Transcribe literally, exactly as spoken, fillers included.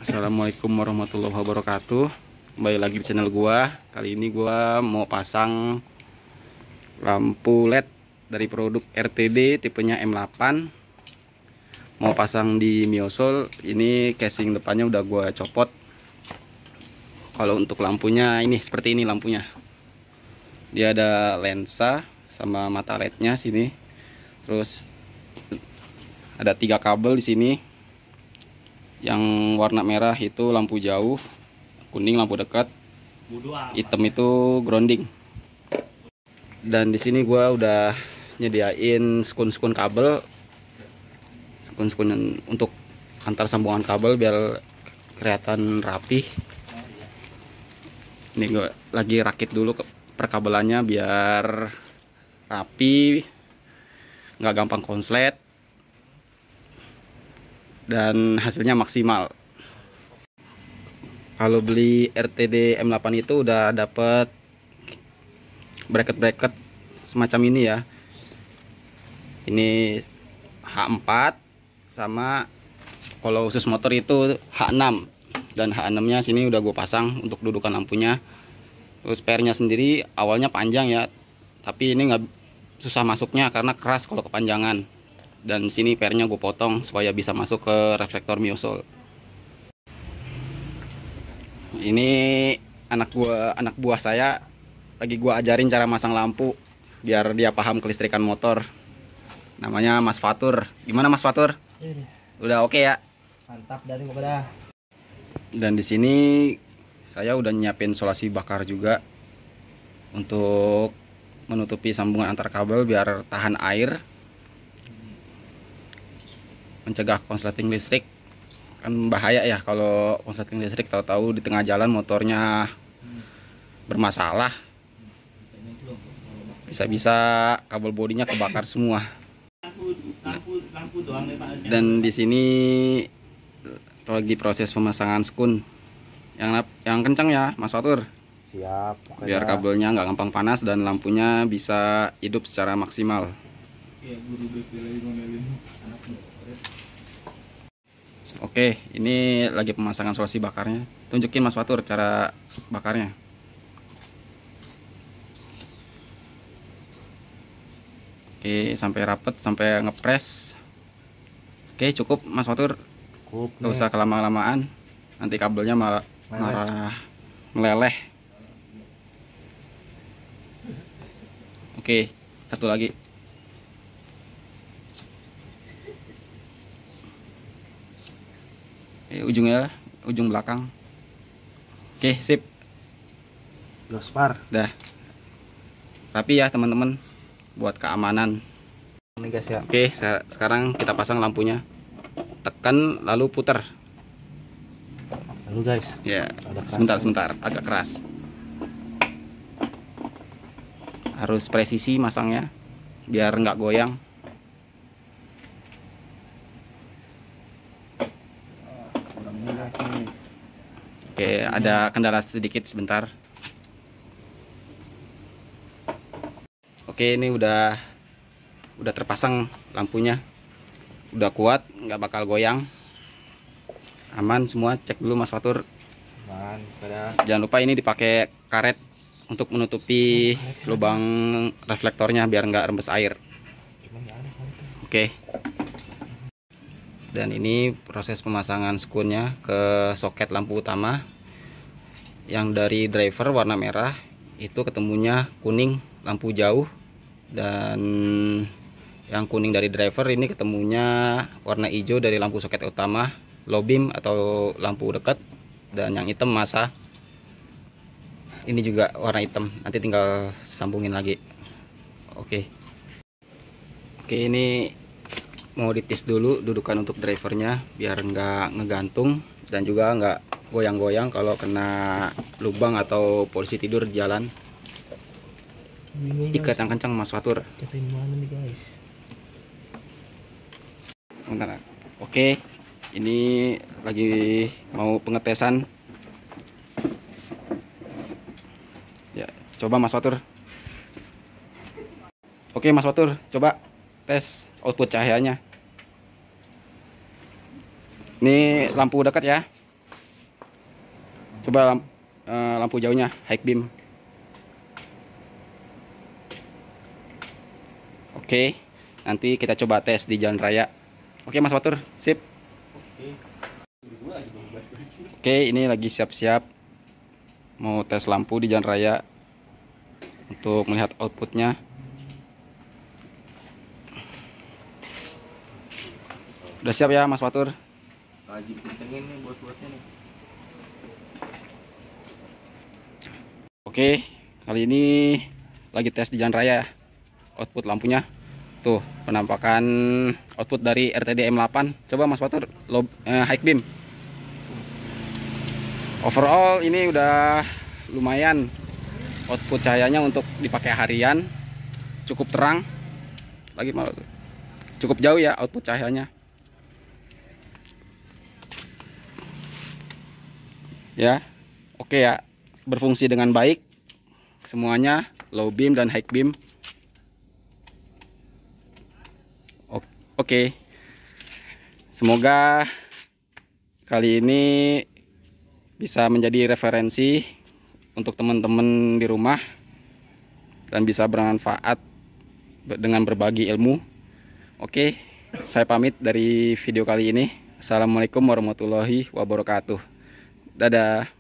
Assalamualaikum warahmatullahi wabarakatuh. Kembali lagi di channel gua. Kali ini gua mau pasang lampu L E D dari produk R T D tipenya M delapan. Mau pasang di Miosol. Ini casing depannya udah gua copot. Kalau untuk lampunya ini seperti ini lampunya. Dia ada lensa sama mata L E D-nya sini. Terus ada tiga kabel di sini. Yang warna merah itu lampu jauh, kuning lampu dekat, hitam itu grounding. Dan di sini gua udah nyediain skun-skun kabel, skun-skun untuk antar sambungan kabel biar kelihatan rapi. Ini gua lagi rakit dulu ke perkabelannya biar rapi, nggak gampang konslet. Dan hasilnya maksimal. Kalau beli R T D M delapan itu udah dapet bracket-bracket semacam ini ya. Ini H empat sama kalau khusus motor itu H enam. Dan H enam nya sini udah gue pasang untuk dudukan lampunya. Terus pernya sendiri awalnya panjang ya, tapi ini nggak susah masuknya karena keras kalau kepanjangan. Dan sini pernya gue potong supaya bisa masuk ke reflektor Miosol. Ini anak gua anak buah saya lagi gua ajarin cara masang lampu biar dia paham kelistrikan motor. Namanya Mas Fatur. Gimana Mas Fatur? Udah oke okay ya? Mantap dari kepada. Dan di sini saya udah nyiapin solasi bakar juga untuk menutupi sambungan antar kabel biar tahan air. Mencegah konsleting listrik, kan bahaya ya kalau konsleting listrik tahu-tahu di tengah jalan motornya bermasalah, bisa-bisa kabel bodinya kebakar semua. Dan di sini lagi proses pemasangan skun yang yang kencang ya Mas Fatur. Siap. Pokoknya. Biar kabelnya nggak gampang panas dan lampunya bisa hidup secara maksimal. Oke, ini lagi pemasangan solasi bakarnya. Tunjukin Mas Fatur cara bakarnya. Oke, sampai rapet, sampai ngepres. Oke, cukup Mas Fatur. Cukup. Gak usah kelama-lamaan. Nanti kabelnya malah marah meleleh. Oke, satu lagi. Eh, ujungnya ujung belakang. Oke, sip. Jospar. Dah. Rapi ya teman-teman buat keamanan. Ini guys ya. Oke, sekarang kita pasang lampunya. Tekan lalu putar. Lalu guys. Ya. Sebentar sebentar, agak keras. Harus presisi masangnya biar nggak goyang. Oke, ada kendala sedikit sebentar. Oke, ini udah udah terpasang lampunya. Udah kuat, nggak bakal goyang. Aman semua, cek dulu Mas Fatur. Man, pada. Jangan lupa ini dipakai karet untuk menutupi lubang reflektornya biar nggak rembes air. Oke. Dan ini proses pemasangan skunnya ke soket lampu utama. Yang dari driver warna merah itu ketemunya kuning lampu jauh, dan yang kuning dari driver ini ketemunya warna hijau dari lampu soket utama low beam atau lampu dekat, dan yang hitam masa ini juga warna hitam. Nanti tinggal sambungin lagi. Oke. Oke, ini mau ditis dulu dudukan untuk drivernya biar nggak ngegantung dan juga nggak goyang-goyang kalau kena lubang atau polisi tidur di jalan. Ikat yang kencang Mas Fatur. Mana nih guys? Bentar. Oke, ini lagi mau pengetesan. Ya, coba Mas Fatur. Oke Mas Fatur, coba tes output cahayanya. Ini lampu dekat ya. Coba lamp, uh, lampu jauhnya high beam. Oke, nanti kita coba tes di jalan raya. Oke Mas Fatur, sip. Oke, ini lagi siap-siap mau tes lampu di jalan raya untuk melihat outputnya. Udah siap ya Mas Fatur? Lagi kencengin nih buat-buatnya nih. Oke, kali ini lagi tes di jalan raya. Output lampunya tuh, penampakan output dari R T D M delapan. Coba Mas Fatur low, eh, high beam. Overall ini udah lumayan output cahayanya untuk dipakai harian, cukup terang. Lagi malah cukup jauh ya output cahayanya. Ya, oke ya, berfungsi dengan baik semuanya, low beam dan high beam. Oke, semoga kali ini bisa menjadi referensi untuk teman-teman di rumah dan bisa bermanfaat dengan berbagi ilmu. Oke, saya pamit dari video kali ini. Assalamualaikum warahmatullahi wabarakatuh. Dadah.